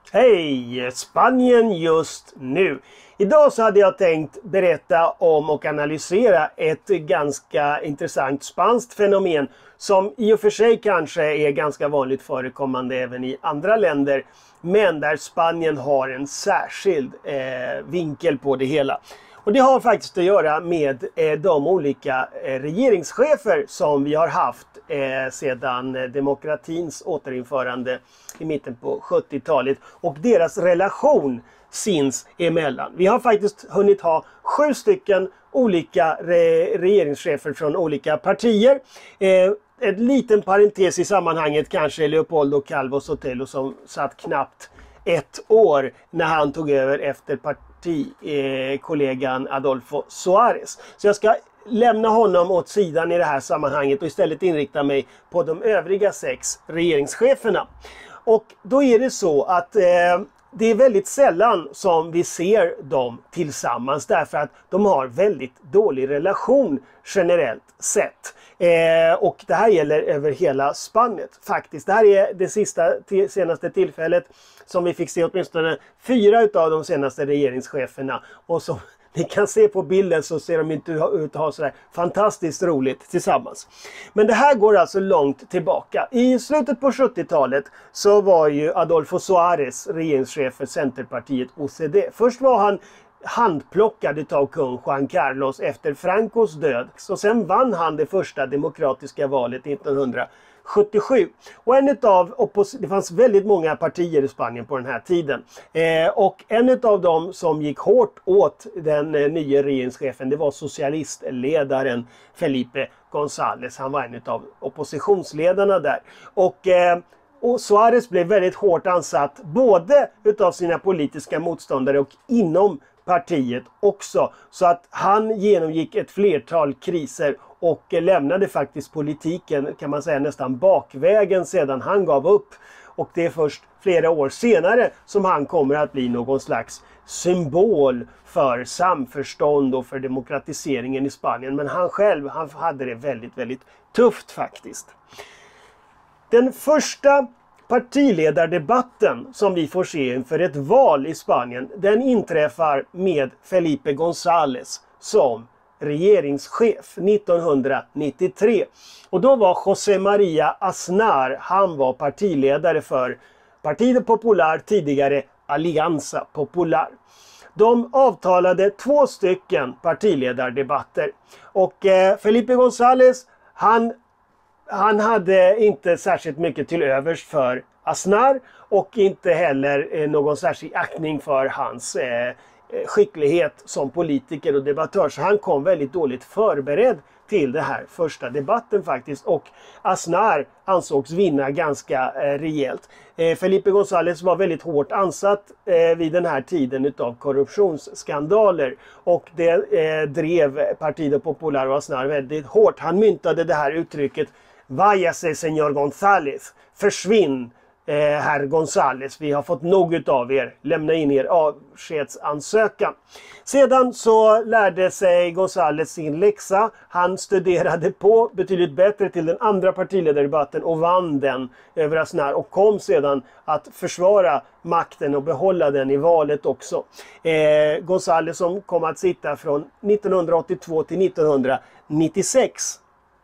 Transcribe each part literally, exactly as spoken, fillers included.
Hej! Spanien just nu. Idag så hade jag tänkt berätta om och analysera ett ganska intressant spanskt fenomen som i och för sig kanske är ganska vanligt förekommande även i andra länder, men där Spanien har en särskild eh, vinkel på det hela. Och det har faktiskt att göra med eh, de olika eh, regeringschefer som vi har haft eh, sedan eh, demokratins återinförande i mitten på sjuttiotalet och deras relation sinsemellan. Vi har faktiskt hunnit ha sju stycken olika re regeringschefer från olika partier. Eh, en liten parentes i sammanhanget kanske Leopoldo Calvo Sotelo som satt knappt ett år när han tog över efter partikollegan Adolfo Suárez. Så jag ska lämna honom åt sidan i det här sammanhanget och istället inrikta mig på de övriga sex regeringscheferna. Och då är det så att eh, det är väldigt sällan som vi ser dem tillsammans därför att de har väldigt dålig relation generellt sett. Eh, och det här gäller över hela spannet faktiskt. Det här är det sista senaste tillfället som vi fick se åtminstone fyra av de senaste regeringscheferna. Och som ni kan se på bilden så ser de inte ut att ha sådär fantastiskt roligt tillsammans. Men det här går alltså långt tillbaka. I slutet på sjuttiotalet så var ju Adolfo Suárez regeringschef för Centerpartiet O C D. Först var han handplockad av kung Juan Carlos efter Francos död. Så sen vann han det första demokratiska valet nittonhundrasjuttiosju. Och en utav det fanns väldigt många partier i Spanien på den här tiden. Eh, och en av dem som gick hårt åt den eh, nya regeringschefen, det var socialistledaren Felipe González. Han var en av oppositionsledarna där. Och eh, Och Suárez blev väldigt hårt ansatt både utav sina politiska motståndare och inom partiet också. Så att han genomgick ett flertal kriser och lämnade faktiskt politiken kan man säga nästan bakvägen sedan han gav upp. Och det är först flera år senare som han kommer att bli någon slags symbol för samförstånd och för demokratiseringen i Spanien. Men han själv han hade det väldigt, väldigt tufft faktiskt. Den första partiledardebatten som vi får se inför ett val i Spanien, den inträffar med Felipe González som regeringschef nittonhundranittiotre. Och då var José María Aznar, han var partiledare för Partido Popular, tidigare Alianza Popular. De avtalade två stycken partiledardebatter och eh, Felipe González, han Han hade inte särskilt mycket till övers för Aznar och inte heller eh, någon särskild aktning för hans eh, skicklighet som politiker och debattör. Så han kom väldigt dåligt förberedd till det här första debatten faktiskt. Och Aznar ansågs vinna ganska eh, rejält. Eh, Felipe González var väldigt hårt ansatt eh, vid den här tiden utav korruptionsskandaler. Och det eh, drev Partido Popular och Aznar väldigt hårt. Han myntade det här uttrycket "Váyase, señor González", försvinn eh, herr González, vi har fått nog av er, lämna in er avskedsansökan. Sedan så lärde sig González sin läxa, han studerade på betydligt bättre till den andra partiledardebatten och vann den över Aznar och kom sedan att försvara makten och behålla den i valet också. Eh, González som kom att sitta från nittonhundraåttiotvå till nittonhundranittiosex.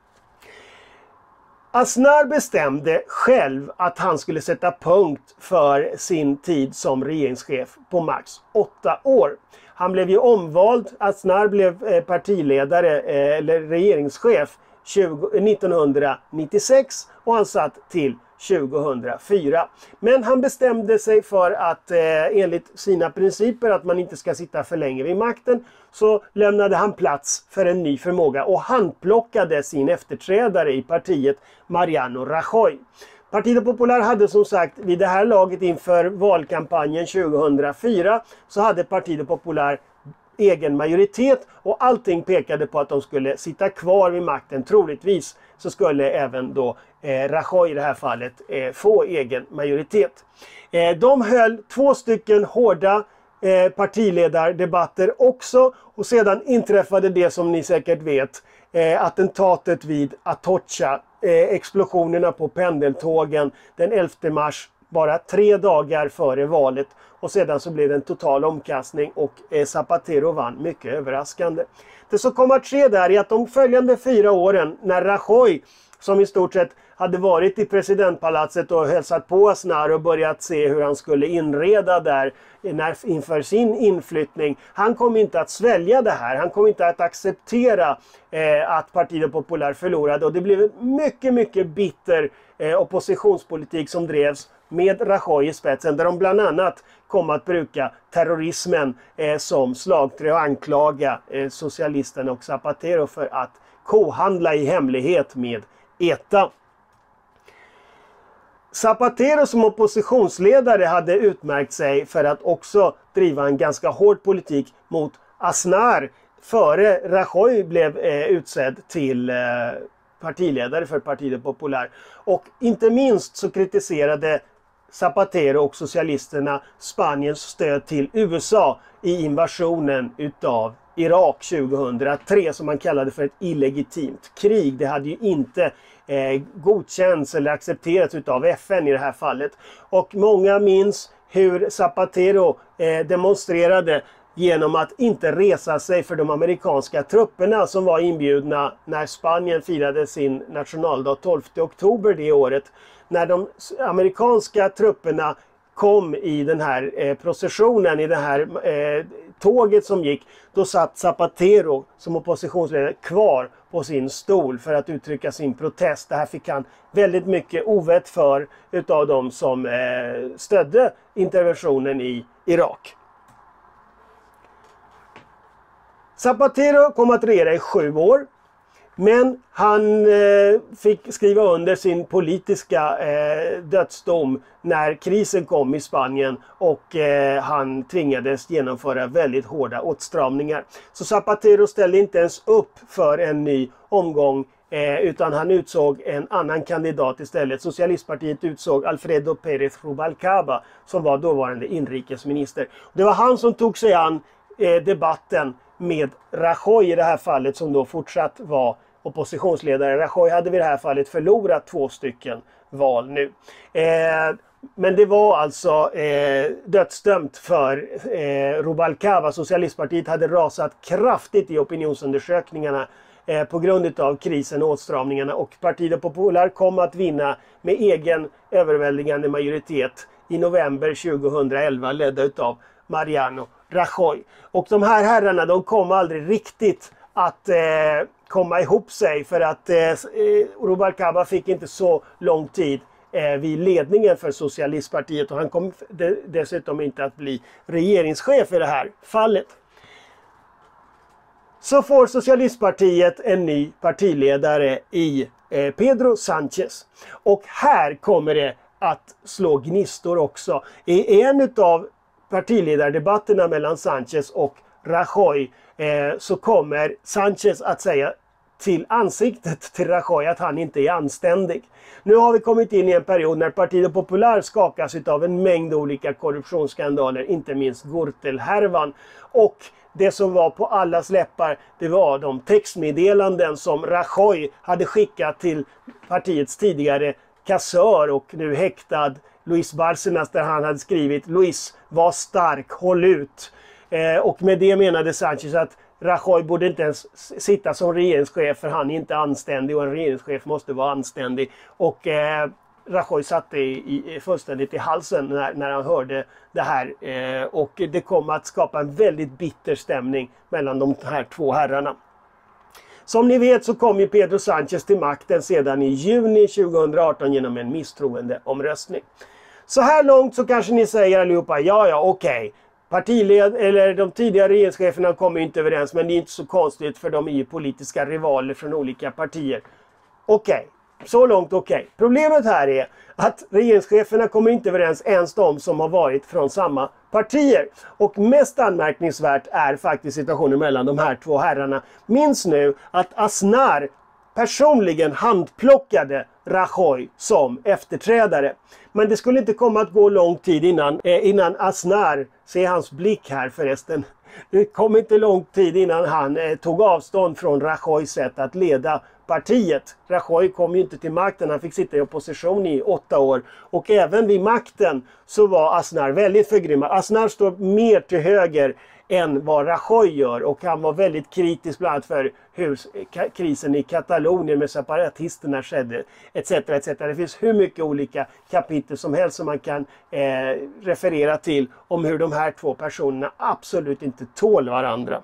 Aznar bestämde själv att han skulle sätta punkt för sin tid som regeringschef på max åtta år. Han blev ju omvald, Aznar blev partiledare eller regeringschef nittonhundranittiosex och han satt till tjugohundrafyra. Men han bestämde sig för att eh, enligt sina principer att man inte ska sitta för länge vid makten, så lämnade han plats för en ny förmåga och handplockade sin efterträdare i partiet, Mariano Rajoy. Partido Popular hade som sagt vid det här laget inför valkampanjen tjugohundrafyra så hade Partido Popular egen majoritet och allting pekade på att de skulle sitta kvar vid makten. Troligtvis så skulle även då eh, Rajoy i det här fallet eh, få egen majoritet. Eh, de höll två stycken hårda eh, partiledardebatter också och sedan inträffade det som ni säkert vet, eh, attentatet vid Atocha, eh, explosionerna på pendeltågen den elfte mars bara tre dagar före valet. Och sedan så blev det en total omkastning och eh, Zapatero vann mycket överraskande. Det som kommer att ske där är att de följande fyra åren när Rajoy, som i stort sett hade varit i presidentpalatset och hälsat på Aznar och börjat se hur han skulle inreda där när, inför sin inflyttning. Han kom inte att svälja det här. Han kom inte att acceptera eh, att Partido Popular förlorade. Och det blev en mycket, mycket bitter eh, oppositionspolitik som drevs med Rajoy i spetsen. Där de bland annat kom att bruka terrorismen eh, som slagträ och anklaga eh, socialisterna och Zapatero för att kohandla i hemlighet med E T A. Zapatero som oppositionsledare hade utmärkt sig för att också driva en ganska hård politik mot Aznar före Rajoy blev eh, utsedd till eh, partiledare för Partido Popular. Och inte minst så kritiserade Zapatero och socialisterna Spaniens stöd till U S A i invasionen utav Irak tjugohundratre, som man kallade för ett illegitimt krig. Det hade ju inte eh, godkänts eller accepterats utav F N i det här fallet. Och många minns hur Zapatero eh, demonstrerade genom att inte resa sig för de amerikanska trupperna som var inbjudna när Spanien firade sin nationaldag tolfte oktober det året. När de amerikanska trupperna kom i den här eh, processionen, i det här eh, tåget som gick, då satt Zapatero som oppositionsledare kvar på sin stol för att uttrycka sin protest. Det här fick han väldigt mycket ovett för utav de som eh, stödde interventionen i Irak. Zapatero kom att regera i sju år. Men han eh, fick skriva under sin politiska eh, dödsdom när krisen kom i Spanien och eh, han tvingades genomföra väldigt hårda åtstramningar. Så Zapatero ställde inte ens upp för en ny omgång eh, utan han utsåg en annan kandidat istället. Socialistpartiet utsåg Alfredo Pérez Rubalcaba som var dåvarande inrikesminister. Det var han som tog sig an eh, debatten med Rajoy i det här fallet som då fortsatt var oppositionsledare. Rajoy hade vid det här fallet förlorat två stycken val nu. Eh, men det var alltså eh, dödsdömt för eh, Rubalcaba. Socialistpartiet hade rasat kraftigt i opinionsundersökningarna eh, på grund av krisen och åtstramningarna, och Partido Popular kom att vinna med egen överväldigande majoritet i november tjugohundraelva ledda utav Mariano Rajoy. Och de här herrarna, de kom aldrig riktigt att eh, komma ihop sig för att eh, Rubalcaba fick inte så lång tid eh, vid ledningen för Socialistpartiet och han kom dessutom inte att bli regeringschef i det här fallet. Så får Socialistpartiet en ny partiledare i eh, Pedro Sánchez. Och här kommer det att slå gnistor också. I en av partiledardebatterna mellan Sánchez och Rajoy eh, så kommer Sánchez att säga till ansiktet till Rajoy att han inte är anständig. Nu har vi kommit in i en period när Partido Popular skakas av en mängd olika korruptionsskandaler, inte minst Gürtel-härvan. Och det som var på allas läppar, det var de textmeddelanden som Rajoy hade skickat till partiets tidigare kassör och nu häktad Luis Bárcenas, där han hade skrivit: Luis, var stark, håll ut. Eh, och med det menade Sánchez att Rajoy borde inte ens sitta som regeringschef för han är inte anständig och en regeringschef måste vara anständig. Och eh, Rajoy satte i, i, fullständigt i halsen när, när han hörde det här. Eh, och det kom att skapa en väldigt bitter stämning mellan de här två herrarna. Som ni vet så kom ju Pedro Sánchez till makten sedan i juni tjugohundraarton genom en misstroendeomröstning. Så här långt så kanske ni säger allihopa, ja ja okej. Okay. Partiled eller de tidigare regeringscheferna kommer inte överens, men det är inte så konstigt för de är ju politiska rivaler från olika partier. Okej, okay. Så långt okej. Okay. Problemet här är att regeringscheferna kommer inte överens ens de som har varit från samma partier. Och mest anmärkningsvärt är faktiskt situationen mellan de här två herrarna. Minns nu att Aznar personligen handplockade Rajoy som efterträdare. Men det skulle inte komma att gå lång tid innan, eh, innan Aznar, se hans blick här förresten, det kom inte lång tid innan han eh, tog avstånd från Rajoys sätt att leda partiet. Rajoy kom ju inte till makten, han fick sitta i opposition i åtta år. Och även vid makten så var Aznar väldigt förgrymmad. Aznar står mer till höger än vad Rajoy gör, och han var väldigt kritisk bland annat för hur krisen i Katalonien med separatisterna skedde, etc, et cetera. Det finns hur mycket olika kapitel som helst som man kan eh, referera till om hur de här två personerna absolut inte tål varandra.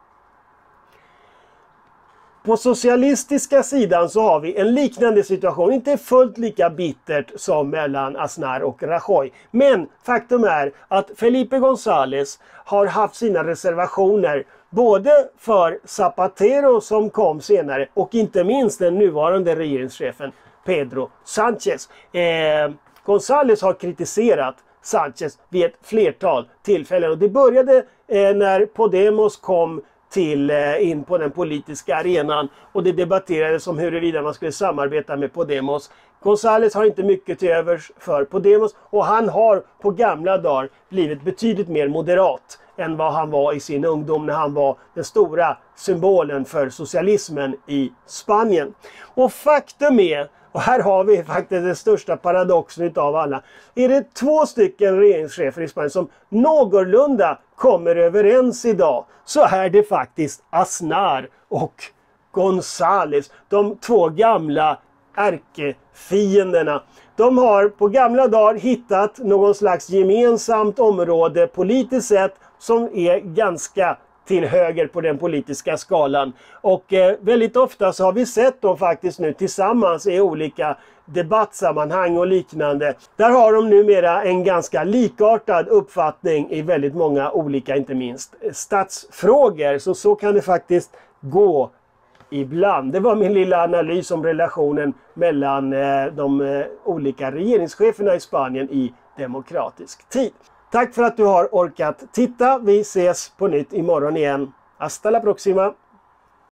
På socialistiska sidan så har vi en liknande situation, inte fullt lika bittert som mellan Aznar och Rajoy. Men faktum är att Felipe González har haft sina reservationer både för Zapatero som kom senare och inte minst den nuvarande regeringschefen Pedro Sánchez. Eh, González har kritiserat Sánchez vid ett flertal tillfällen, och det började eh, när Podemos kom till in på den politiska arenan och det debatterades om huruvida man skulle samarbeta med Podemos. González har inte mycket till övers för Podemos, och han har på gamla dagar blivit betydligt mer moderat än vad han var i sin ungdom när han var den stora symbolen för socialismen i Spanien. Och faktum är, och här har vi faktiskt den största paradoxen utav alla, är det två stycken regeringschefer i Spanien som någorlunda kommer överens idag, så är det faktiskt Aznar och González, de två gamla ärkefienderna. De har på gamla dagar hittat någon slags gemensamt område politiskt sett som är ganska till höger på den politiska skalan. Och eh, väldigt ofta så har vi sett dem faktiskt nu tillsammans i olika debattsammanhang och liknande. Där har de numera en ganska likartad uppfattning i väldigt många olika, inte minst statsfrågor. Så så kan det faktiskt gå ibland. Det var min lilla analys om relationen mellan eh, de eh, olika regeringscheferna i Spanien i demokratisk tid. Tack för att du har orkat titta. Vi ses på nytt imorgon igen. Hasta la próxima!